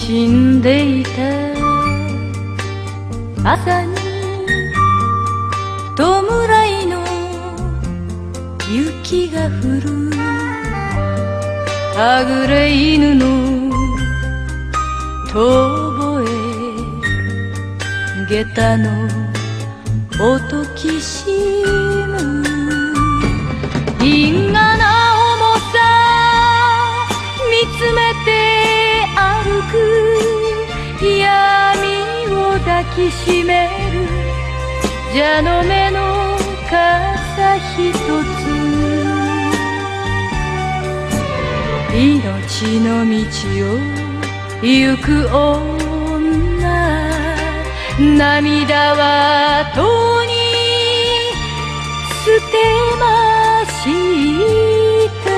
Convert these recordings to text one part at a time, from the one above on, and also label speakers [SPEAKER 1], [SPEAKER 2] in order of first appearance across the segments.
[SPEAKER 1] 死んでいた朝に弔いの雪が降るはぐれ犬の遠吠え下駄の音きしむ因果な重さ見つめて歩く闇を抱きしめる蛇の目の傘ひとつ命の道を行く女涙はとに捨てました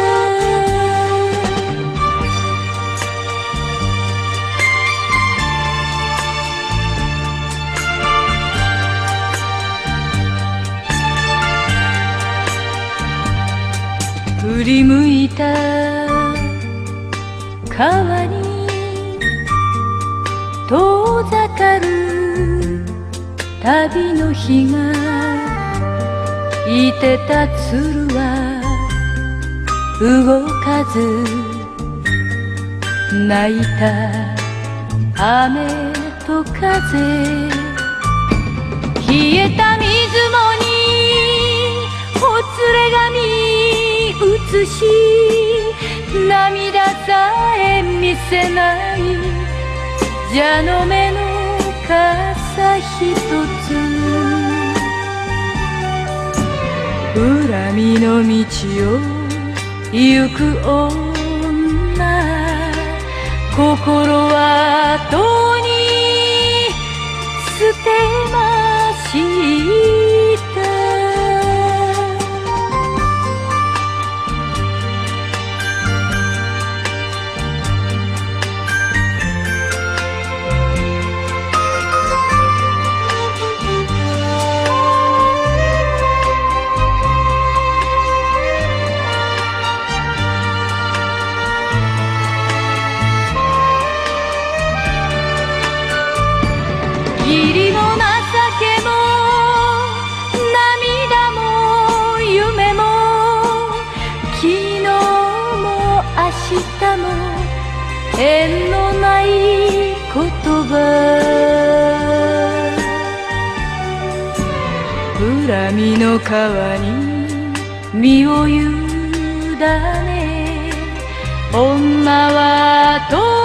[SPEAKER 1] 振り向いた川に遠ざかる旅の日がいてた鶴は動かず泣いた雨と風冷えた水面にほつれ髪映し涙さえ見せない蛇の目の傘ひとつ恨みの道を行く女心はとに捨てました義理も情けも涙も夢も昨日も明日も縁のない言葉恨みの川に身を委ね女は